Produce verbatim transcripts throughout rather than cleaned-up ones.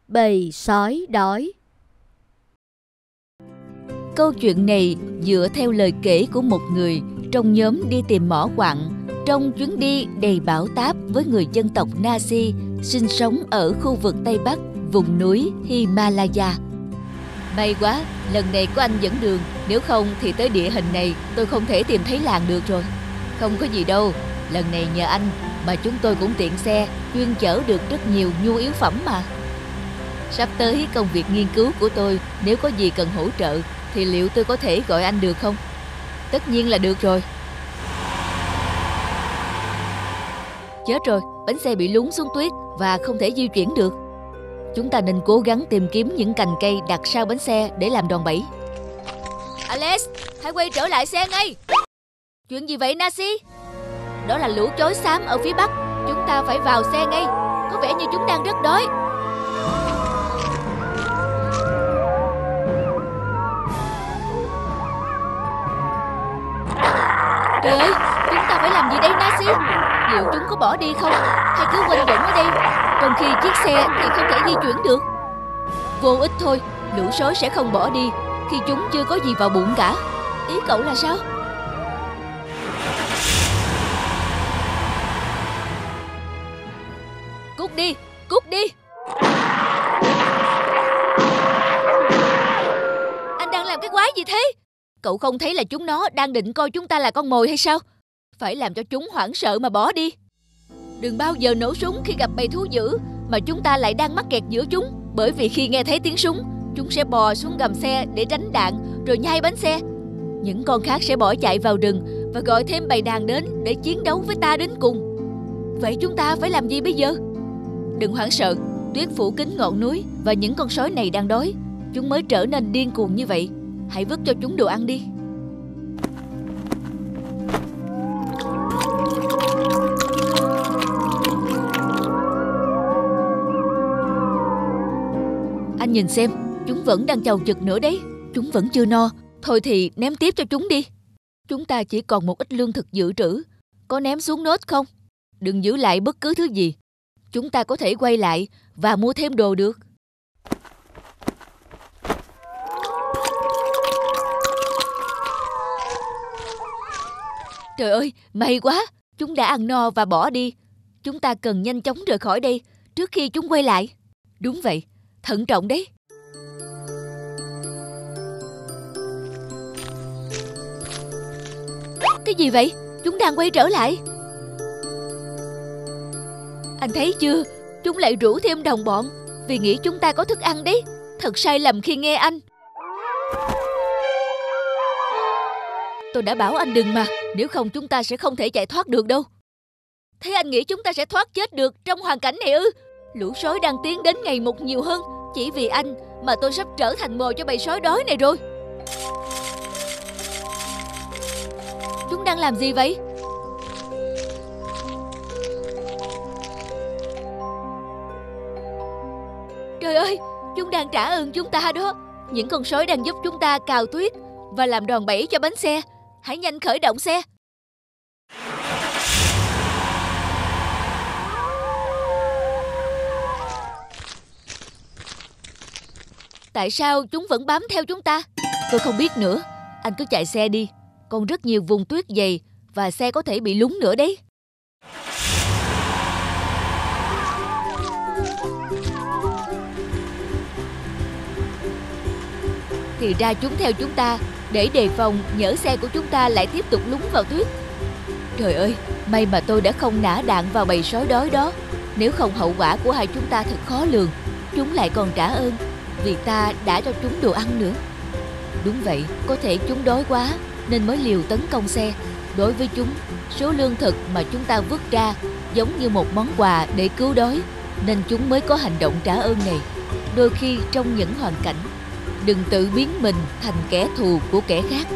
Bầy sói đói. Câu chuyện này dựa theo lời kể của một người trong nhóm đi tìm mỏ quặng trong chuyến đi đầy bão táp với người dân tộc Nasi sinh sống ở khu vực Tây Bắc, vùng núi Himalaya. May quá, lần này có anh dẫn đường, nếu không thì tới địa hình này tôi không thể tìm thấy làng được rồi. Không có gì đâu, lần này nhờ anh mà chúng tôi cũng tiện xe, chuyên chở được rất nhiều nhu yếu phẩm mà. Sắp tới công việc nghiên cứu của tôi, nếu có gì cần hỗ trợ thì liệu tôi có thể gọi anh được không? Tất nhiên là được rồi. Chết rồi, bánh xe bị lún xuống tuyết và không thể di chuyển được. Chúng ta nên cố gắng tìm kiếm những cành cây đặt sau bánh xe để làm đòn bẩy. Alex, hãy quay trở lại xe ngay. Chuyện gì vậy Nasi? Đó là lũ chói xám ở phía bắc. Chúng ta phải vào xe ngay. Có vẻ như chúng đang rất đói. Trời ơi, chúng ta phải làm gì đây Nasi? Liệu chúng có bỏ đi không? Hay cứ quanh quẩn ở đây, trong khi chiếc xe thì không thể di chuyển được? Vô ích thôi, lũ sói sẽ không bỏ đi khi chúng chưa có gì vào bụng cả. Ý cậu là sao? Cút đi, cút đi. Anh đang làm cái quái gì thế? Cậu không thấy là chúng nó đang định coi chúng ta là con mồi hay sao? Phải làm cho chúng hoảng sợ mà bỏ đi. Đừng bao giờ nổ súng khi gặp bầy thú dữ mà chúng ta lại đang mắc kẹt giữa chúng. Bởi vì khi nghe thấy tiếng súng, chúng sẽ bò xuống gầm xe để tránh đạn rồi nhai bánh xe. Những con khác sẽ bỏ chạy vào rừng và gọi thêm bầy đàn đến để chiến đấu với ta đến cùng. Vậy chúng ta phải làm gì bây giờ? Đừng hoảng sợ, tuyết phủ kín ngọn núi và những con sói này đang đói. Chúng mới trở nên điên cuồng như vậy. Hãy vứt cho chúng đồ ăn đi. Anh nhìn xem, chúng vẫn đang chầu chực nữa đấy. Chúng vẫn chưa no. Thôi thì ném tiếp cho chúng đi. Chúng ta chỉ còn một ít lương thực dự trữ. Có ném xuống nốt không? Đừng giữ lại bất cứ thứ gì. Chúng ta có thể quay lại và mua thêm đồ được. Trời ơi, may quá. Chúng đã ăn no và bỏ đi. Chúng ta cần nhanh chóng rời khỏi đây trước khi chúng quay lại. Đúng vậy, thận trọng đấy. Cái gì vậy? Chúng đang quay trở lại. Anh thấy chưa? Chúng lại rủ thêm đồng bọn vì nghĩ chúng ta có thức ăn đấy. Thật sai lầm khi nghe anh. Tôi đã bảo anh đừng mà. Nếu không chúng ta sẽ không thể chạy thoát được đâu. Thế anh nghĩ chúng ta sẽ thoát chết được trong hoàn cảnh này ư? Lũ sói đang tiến đến ngày một nhiều hơn. Chỉ vì anh mà tôi sắp trở thành mồi cho bầy sói đói này rồi. Chúng đang làm gì vậy? Trời ơi, chúng đang trả ơn chúng ta đó. Những con sói đang giúp chúng ta cào tuyết và làm đòn bẩy cho bánh xe. Hãy nhanh khởi động xe. Tại sao chúng vẫn bám theo chúng ta? Tôi không biết nữa. Anh cứ chạy xe đi. Còn rất nhiều vùng tuyết dày và xe có thể bị lún nữa đấy. Thì ra chúng theo chúng ta để đề phòng nhỡ xe của chúng ta lại tiếp tục lún vào tuyết. Trời ơi, may mà tôi đã không nã đạn vào bầy sói đói đó. Nếu không hậu quả của hai chúng ta thật khó lường. Chúng lại còn trả ơn vì ta đã cho chúng đồ ăn nữa. Đúng vậy, có thể chúng đói quá nên mới liều tấn công xe. Đối với chúng, số lương thực mà chúng ta vứt ra giống như một món quà để cứu đói, nên chúng mới có hành động trả ơn này. Đôi khi trong những hoàn cảnh, đừng tự biến mình thành kẻ thù của kẻ khác.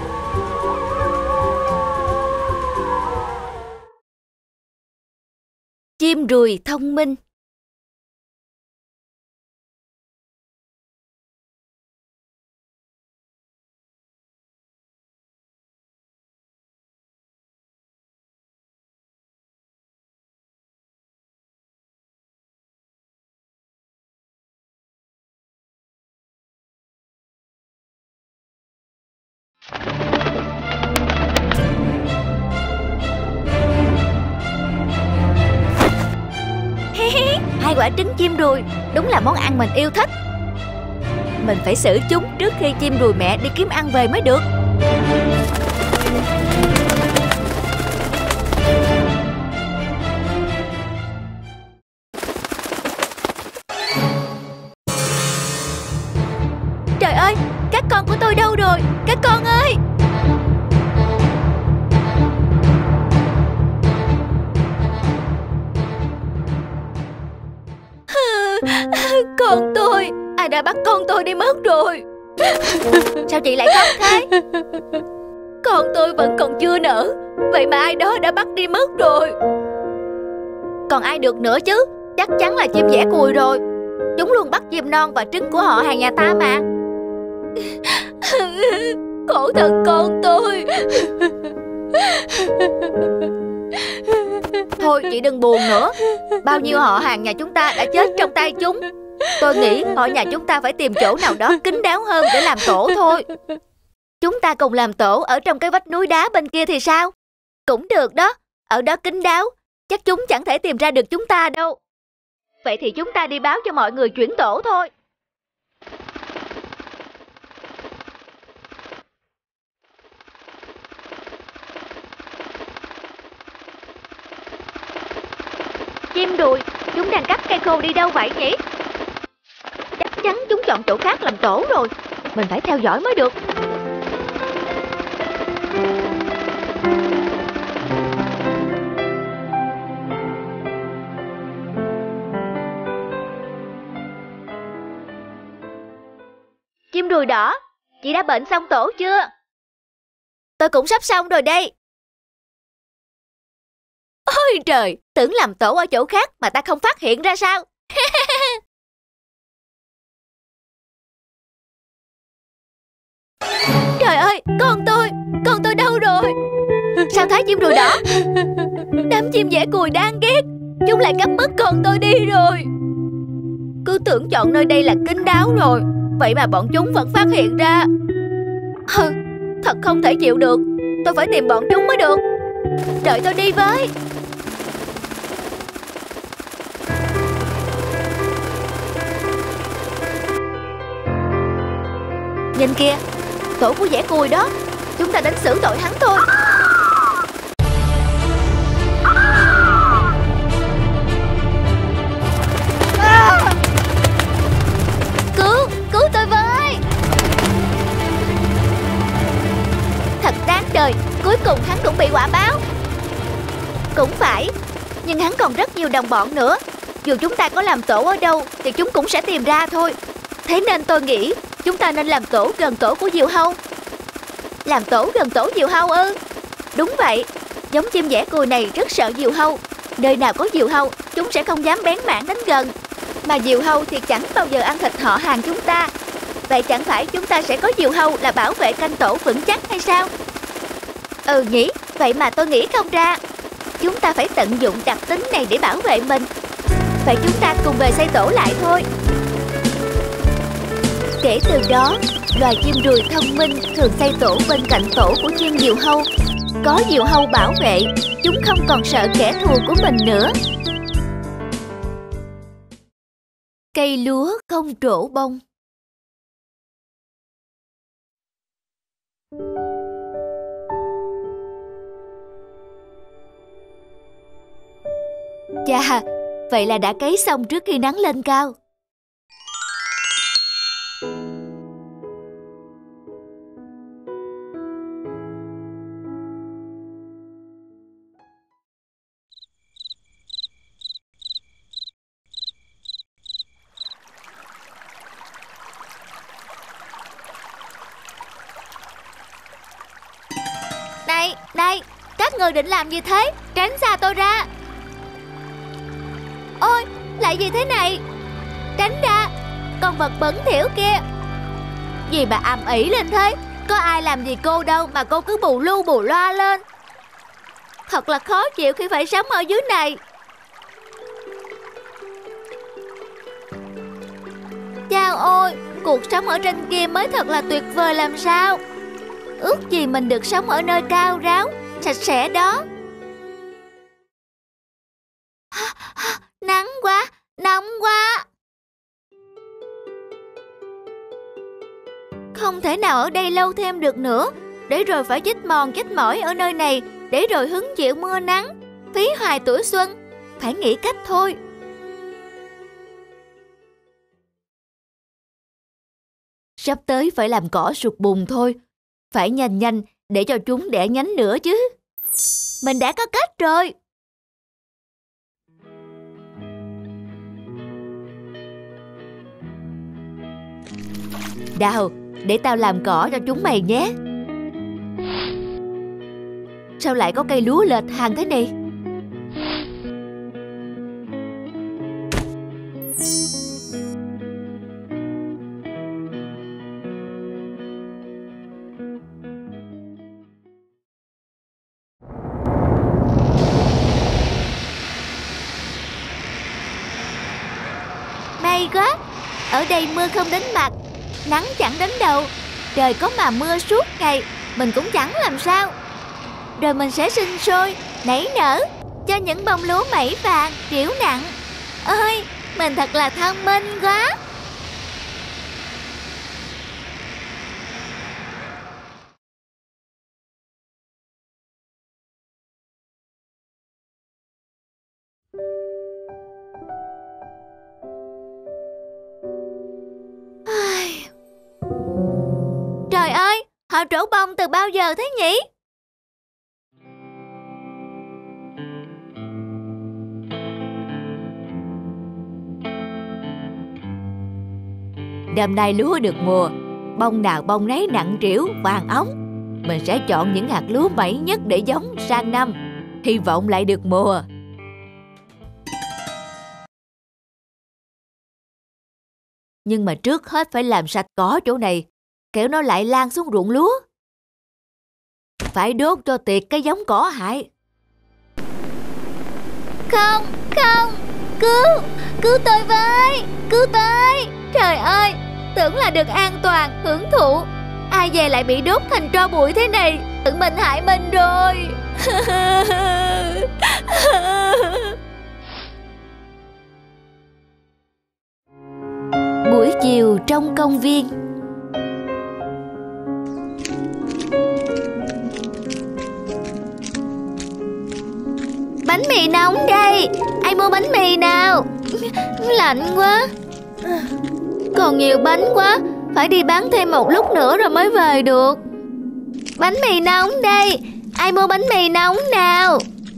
Chim ruồi thông minh. Hai quả trứng chim đùi, đúng là món ăn mình yêu thích. Mình phải xử chúng trước khi chim đùi mẹ đi kiếm ăn về mới được. Trời ơi, các con của tôi đâu rồi? Các con ơi! Con tôi, ai đã bắt con tôi đi mất rồi? Sao chị lại khóc thế? Con tôi vẫn còn chưa nở, vậy mà ai đó đã bắt đi mất rồi. Còn ai được nữa chứ? Chắc chắn là chim dẻ cùi rồi. Chúng luôn bắt chim non và trứng của họ hàng nhà ta mà. Khổ thân con tôi. Thôi chị đừng buồn nữa. Bao nhiêu họ hàng nhà chúng ta đã chết trong tay chúng. Tôi nghĩ họ nhà chúng ta phải tìm chỗ nào đó kín đáo hơn để làm tổ thôi. Chúng ta cùng làm tổ ở trong cái vách núi đá bên kia thì sao? Cũng được đó. Ở đó kín đáo, chắc chúng chẳng thể tìm ra được chúng ta đâu. Vậy thì chúng ta đi báo cho mọi người chuyển tổ thôi. Chim đùi, chúng đang cắt cây khô đi đâu vậy nhỉ? Chắc chắn chúng chọn chỗ khác làm tổ rồi. Mình phải theo dõi mới được. Chim đùi đỏ, chị đã bệnh xong tổ chưa? Tôi cũng sắp xong rồi đây. Ôi trời, tưởng làm tổ ở chỗ khác mà ta không phát hiện ra sao? Trời ơi, con tôi, con tôi đâu rồi? Sao thấy chim đùi đỏ? Đám chim dẻ cùi đáng ghét, chúng lại cắp mất con tôi đi rồi. Cứ tưởng chọn nơi đây là kín đáo rồi, vậy mà bọn chúng vẫn phát hiện ra. Hừ, thật không thể chịu được. Tôi phải tìm bọn chúng mới được. Đợi tôi đi với. Nhìn kìa, tổ của dẻ cùi đó. Chúng ta đến xử tội hắn thôi. À! Cứu, cứu tôi với. Thật đáng đời, cuối cùng hắn cũng bị quả báo. Cũng phải, nhưng hắn còn rất nhiều đồng bọn nữa. Dù chúng ta có làm tổ ở đâu thì chúng cũng sẽ tìm ra thôi. Thế nên tôi nghĩ chúng ta nên làm tổ gần tổ của diều hâu. Làm tổ gần tổ diều hâu ư? Đúng vậy, giống chim dẻ cùi này rất sợ diều hâu. Nơi nào có diều hâu, chúng sẽ không dám bén mảng đến gần. Mà diều hâu thì chẳng bao giờ ăn thịt họ hàng chúng ta. Vậy chẳng phải chúng ta sẽ có diều hâu là bảo vệ canh tổ vững chắc hay sao? Ừ nhỉ, vậy mà tôi nghĩ không ra. Chúng ta phải tận dụng đặc tính này để bảo vệ mình. Vậy chúng ta cùng về xây tổ lại thôi. Kể từ đó, loài chim đùi thông minh thường xây tổ bên cạnh tổ của chim diều hâu. Có diều hâu bảo vệ, chúng không còn sợ kẻ thù của mình nữa. Cây lúa không trổ bông. Chà, vậy là đã cấy xong trước khi nắng lên cao. Này, này, các người định làm gì thế? Tránh xa tôi ra. Ôi, lại gì thế này? Tránh ra, con vật bẩn thỉu kia. Gì mà ầm ĩ lên thế? Có ai làm gì cô đâu mà cô cứ bù lu bù loa lên. Thật là khó chịu khi phải sống ở dưới này. Chao ôi, cuộc sống ở trên kia mới thật là tuyệt vời làm sao. Ước gì mình được sống ở nơi cao ráo, sạch sẽ đó. Nắng quá, không thể nào ở đây lâu thêm được nữa. Để rồi phải chết mòn chết mỏi ở nơi này, để rồi hứng chịu mưa nắng, phí hoài tuổi xuân. Phải nghĩ cách thôi. Sắp tới phải làm cỏ sụt bùn thôi. Phải nhanh nhanh để cho chúng đẻ nhánh nữa chứ. Mình đã có cách rồi. Đào, để tao làm cỏ cho chúng mày nhé. Sao lại có cây lúa lệch hàng thế này? May quá, ở đây mưa không đến mặt, nắng chẳng đến đầu. Trời có mà mưa suốt ngày, mình cũng chẳng làm sao. Rồi mình sẽ sinh sôi, nảy nở, cho những bông lúa mẩy vàng, triểu nặng. Ơi, mình thật là thông minh quá. Trời ơi, họ trổ bông từ bao giờ thế nhỉ? Năm nay lúa được mùa, bông nào bông nấy nặng trĩu, vàng óng. Mình sẽ chọn những hạt lúa mẩy nhất để giống sang năm, hy vọng lại được mùa. Nhưng mà trước hết phải làm sạch cỏ chỗ này, kẻo nó lại lan xuống ruộng lúa. Phải đốt cho tiệt cái giống cỏ hại. Không, không, cứu, cứu tôi với, cứu tôi. Trời ơi, tưởng là được an toàn, hưởng thụ, ai về lại bị đốt thành tro bụi thế này. Tự mình hại mình rồi. Buổi chiều trong công viên. Bánh mì nóng đây, ai mua bánh mì nào? Lạnh quá, còn nhiều bánh quá, phải đi bán thêm một lúc nữa rồi mới về được. Bánh mì nóng đây, ai mua bánh mì nóng nào?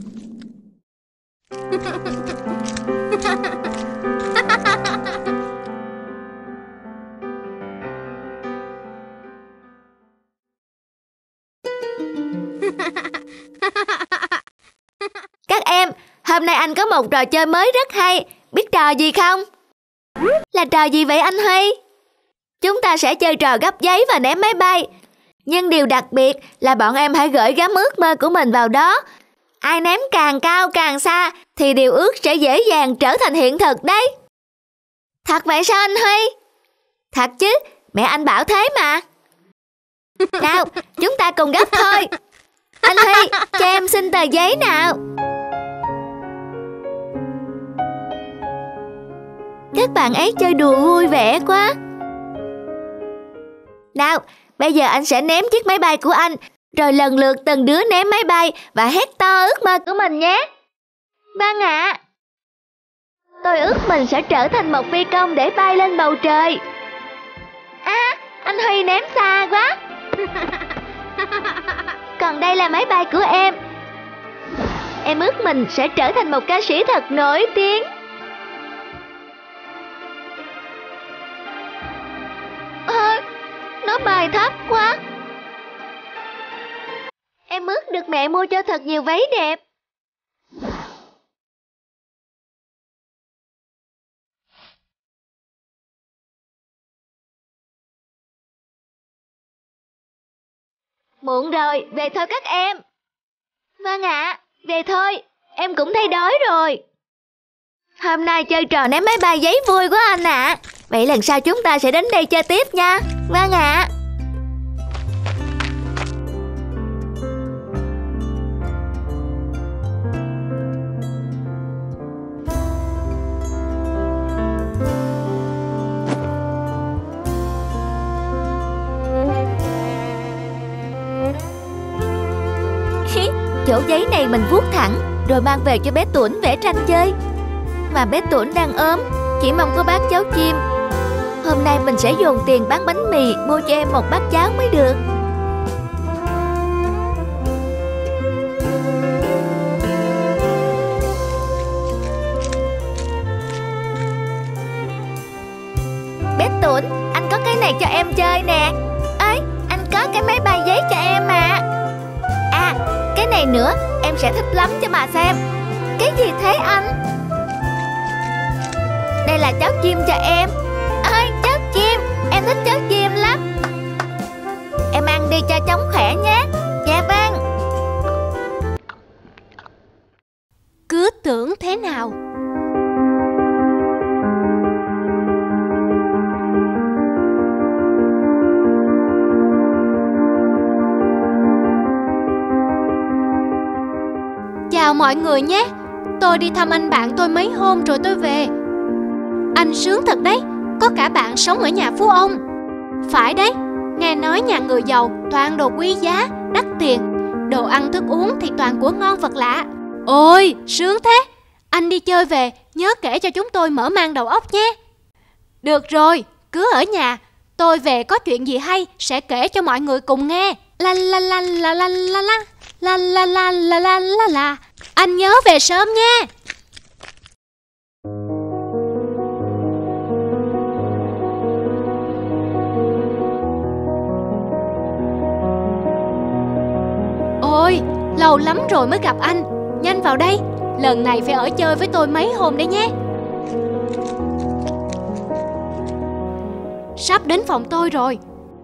Các em, hôm nay anh có một trò chơi mới rất hay. Biết trò gì không? Là trò gì vậy anh Huy? Chúng ta sẽ chơi trò gấp giấy và ném máy bay. Nhưng điều đặc biệt là bọn em hãy gửi gắm ước mơ của mình vào đó. Ai ném càng cao càng xa thì điều ước sẽ dễ dàng trở thành hiện thực đấy. Thật vậy sao anh Huy? Thật chứ, mẹ anh bảo thế mà. Nào, chúng ta cùng gấp thôi. Anh Huy, cho em xin tờ giấy nào. Các bạn ấy chơi đùa vui vẻ quá. Nào, bây giờ anh sẽ ném chiếc máy bay của anh, rồi lần lượt từng đứa ném máy bay và hét to ước mơ của mình nhé. Vâng ạ. Tôi ước mình sẽ trở thành một phi công để bay lên bầu trời. À, anh Huy ném xa quá. Còn đây là máy bay của em. Em ước mình sẽ trở thành một ca sĩ thật nổi tiếng. Ơ, nó bay thấp quá. Em ước được mẹ mua cho thật nhiều váy đẹp. Muộn rồi, về thôi các em. Vâng ạ, về thôi, em cũng thấy đói rồi. Hôm nay chơi trò ném máy bay giấy vui quá anh ạ. À. Vậy lần sau chúng ta sẽ đến đây chơi tiếp nha. Vâng ạ. À. chỗ giấy này mình vuốt thẳng, rồi mang về cho bé Tuổn vẽ tranh chơi. Mà bé Tuổn đang ốm, chỉ mong có bát cháo chim. Hôm nay mình sẽ dồn tiền bán bánh mì mua cho em một bát cháo mới được. Bé Tuổn, anh có cái này cho em chơi nè. Ơi, anh có cái máy bay giấy cho em mà. À, cái này nữa, em sẽ thích lắm cho mà xem. Cái gì thế anh? Đây là cháo chim cho em. Ơi, cháo chim, em thích cháo chim lắm. Em ăn đi cho chóng khỏe nhé. Dạ vâng. Cứ tưởng thế nào. Chào mọi người nhé. Tôi đi thăm anh bạn tôi mấy hôm rồi tôi về. Anh sướng thật đấy, có cả bạn sống ở nhà phú ông. Phải đấy, nghe nói nhà người giàu toàn đồ quý giá, đắt tiền. Đồ ăn thức uống thì toàn của ngon vật lạ. Ôi, sướng thế. Anh đi chơi về, nhớ kể cho chúng tôi mở mang đầu óc nhé. Được rồi, cứ ở nhà. Tôi về có chuyện gì hay sẽ kể cho mọi người cùng nghe. La la la la la la la. La la la la la la la. Anh nhớ về sớm nha. Ôi, lâu lắm rồi mới gặp anh. Nhanh vào đây, lần này phải ở chơi với tôi mấy hôm đấy nhé. Sắp đến phòng tôi rồi.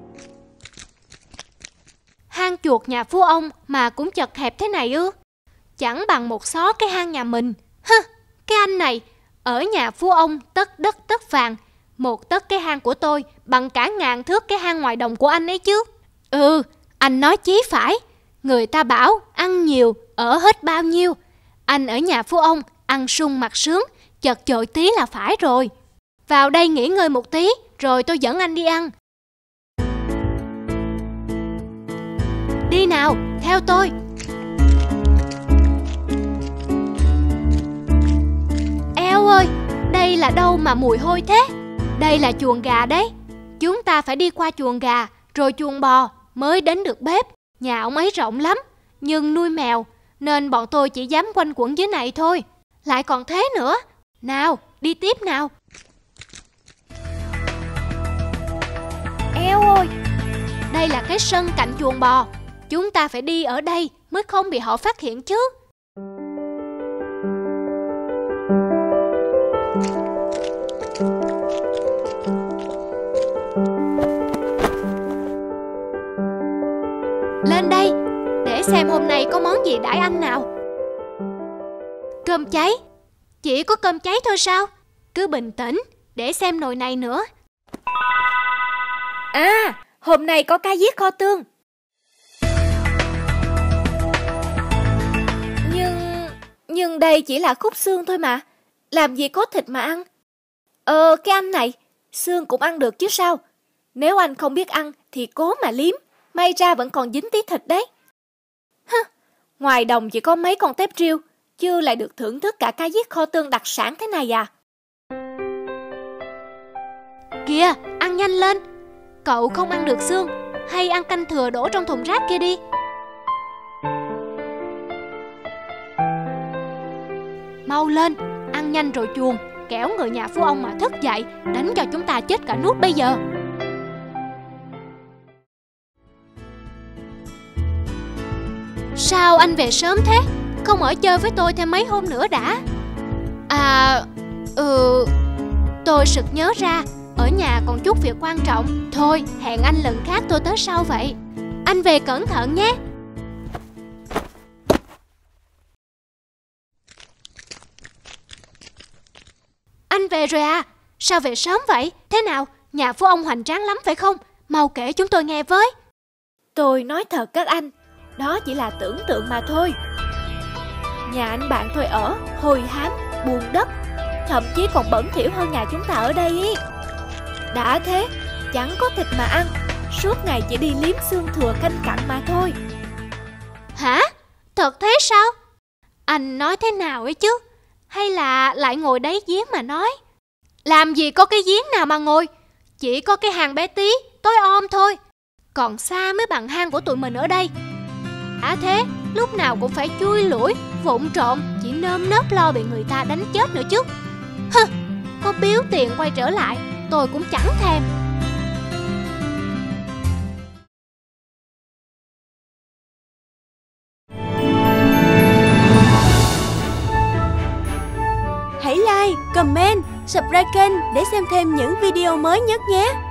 Hang chuột nhà phú ông mà cũng chật hẹp thế này ư? Chẳng bằng một xó cái hang nhà mình. Hơ, cái anh này, ở nhà phú ông tất đất tất vàng. Một tấc cái hang của tôi bằng cả ngàn thước cái hang ngoài đồng của anh ấy chứ. Ừ, anh nói chí phải. Người ta bảo ăn nhiều, ở hết bao nhiêu. Anh ở nhà phú ông, ăn sung mặc sướng, chật chội tí là phải rồi. Vào đây nghỉ ngơi một tí, rồi tôi dẫn anh đi ăn. Đi nào, theo tôi. Eo ơi, đây là đâu mà mùi hôi thế? Đây là chuồng gà đấy. Chúng ta phải đi qua chuồng gà, rồi chuồng bò mới đến được bếp. Nhà ông ấy rộng lắm, nhưng nuôi mèo, nên bọn tôi chỉ dám quanh quẩn dưới này thôi. Lại còn thế nữa. Nào, đi tiếp nào. Eo ơi, đây là cái sân cạnh chuồng bò. Chúng ta phải đi ở đây mới không bị họ phát hiện chứ. Lên đây, để xem hôm nay có món gì đãi anh nào. Cơm cháy. Chỉ có cơm cháy thôi sao? Cứ bình tĩnh, để xem nồi này nữa. À, hôm nay có cá giết kho tương. Nhưng... Nhưng đây chỉ là khúc xương thôi mà. Làm gì có thịt mà ăn. Ờ, cái anh này, xương cũng ăn được chứ sao. Nếu anh không biết ăn thì cố mà liếm. May ra vẫn còn dính tí thịt đấy. Hứ, ngoài đồng chỉ có mấy con tép riêu, chứ lại được thưởng thức cả cá giết kho tương đặc sản thế này à. Kìa, ăn nhanh lên. Cậu không ăn được xương, hay ăn canh thừa đổ trong thùng rác kia đi. Mau lên, ăn nhanh rồi chuồn, kẻo người nhà phú ông mà thức dậy, đánh cho chúng ta chết cả nút bây giờ. Sao anh về sớm thế? Không ở chơi với tôi thêm mấy hôm nữa đã? À, ừ, tôi sực nhớ ra, ở nhà còn chút việc quan trọng. Thôi, hẹn anh lần khác tôi tới sau vậy. Anh về cẩn thận nhé. Anh về rồi à? Sao về sớm vậy? Thế nào? Nhà phú ông hoành tráng lắm phải không? Mau kể chúng tôi nghe với. Tôi nói thật các anh, đó chỉ là tưởng tượng mà thôi. Nhà anh bạn tôi ở hôi hám, buồn đất, thậm chí còn bẩn thỉu hơn nhà chúng ta ở đây ý. Đã thế, chẳng có thịt mà ăn, suốt ngày chỉ đi liếm xương thừa canh cặn mà thôi. Hả? Thật thế sao? Anh nói thế nào ấy chứ? Hay là lại ngồi đáy giếng mà nói? Làm gì có cái giếng nào mà ngồi, chỉ có cái hang bé tí, tối om thôi. Còn xa mới bằng hang của tụi mình ở đây. Đã thế, lúc nào cũng phải chui lủi, vụng trộm, chỉ nơm nớp lo bị người ta đánh chết nữa chứ. Hừ, có biếu tiền quay trở lại, tôi cũng chẳng thèm. Hãy like, comment, subscribe kênh để xem thêm những video mới nhất nhé.